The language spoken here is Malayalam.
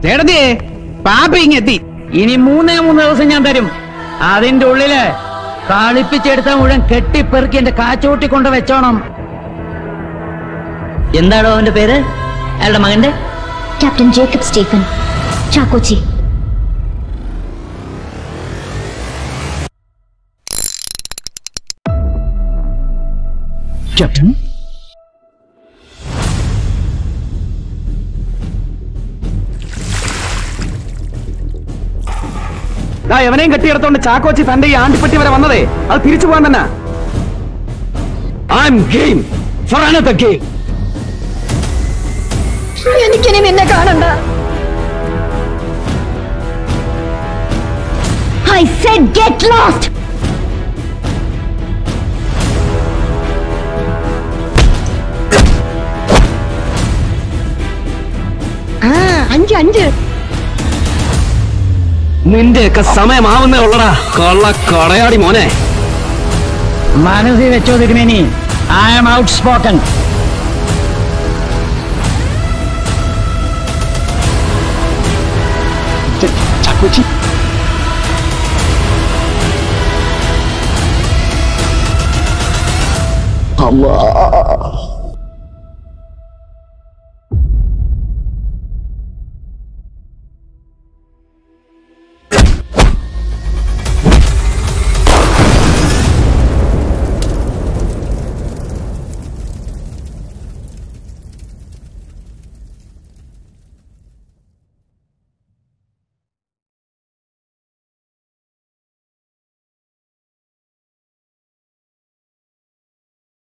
ചേട്ടത്തിയേ പാപ്പ ഇങ്ങെത്തി. ഇനി 3 ദിവസം ഞാൻ തരും. അതിന്റെ ഉള്ളില് കളിപ്പിച്ചെടുത്ത മുഴുവൻ കെട്ടിപ്പെറുക്കി എന്റെ കാച്ചോട്ടി കൊണ്ട് വെച്ചോണം. എന്താണോ അവന്റെ പേര്? അയാളുടെ മകന്റെ captain Jacob Stephen, Chakochi. Captain, എവനെയും കെട്ടിയെടുത്തോണ്ട് ചാക്കോച്ചി തന്റെ ഈ ആണ്ടിപ്പെട്ടി വരെ വന്നതേ അത് തിരിച്ചു പോകാൻ തന്നെ. എനിക്കിനി നിന്നെ കാണണ്ട. I said get lost. അഞ്ച് നിന്റെയൊക്കെ സമയമാവുന്നേ ഉള്ളടാ കള്ള കടയാടി മോനെ. മനസ്സിൽ വെച്ചോ തിരുമേനി, I am outspoken. Chakochi, Allah